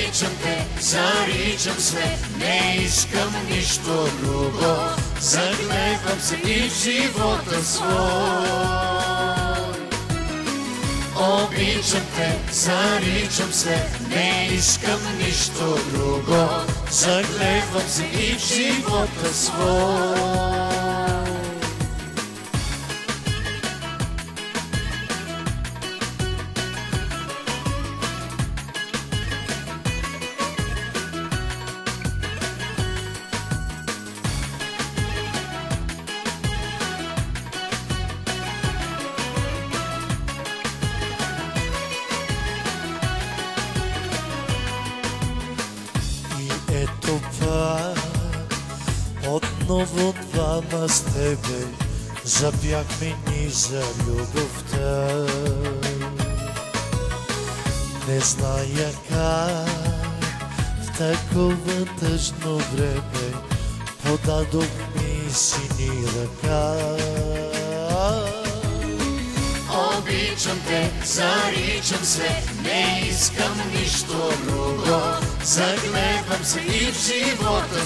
Обичам те, заричам се, не искам нищо друго. Загледам се и в живота свой. Обичам те, заричам се, не искам нищо друго. Загледам се и в живота свой. Ето пак, отново двама с тебе, запяхме ни за любовта. Не зная как в такова тъжно време подадох ми сини ръка. Обичам те, заричам се, не искам нищо друго. Загледам се и в живота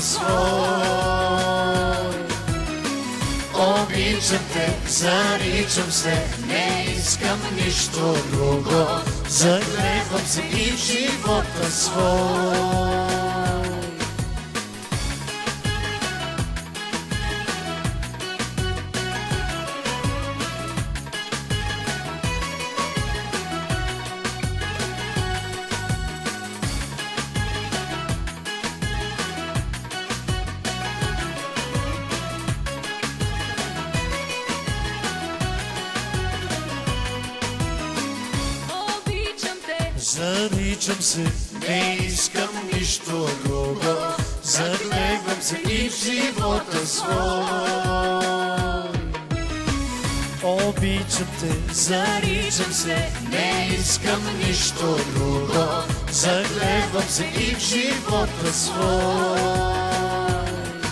свой. Обичам те, заричам се, не искам нищо друго. Загледам се и в живота свой. Заричам се, не искам нищо друго. Загледам се и в живота свой. обичам те, Заричам се, не искам нищо друго. Загледам се и в живота свой.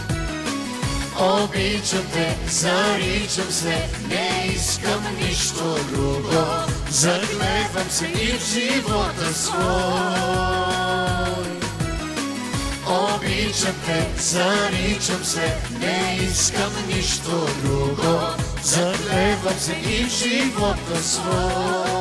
Обичам те, заричам се, не искам нищо друго. Загледам се и в живота свой. Обичам те, заричам се, не искам нищо друго. Загледам се и в живота свой.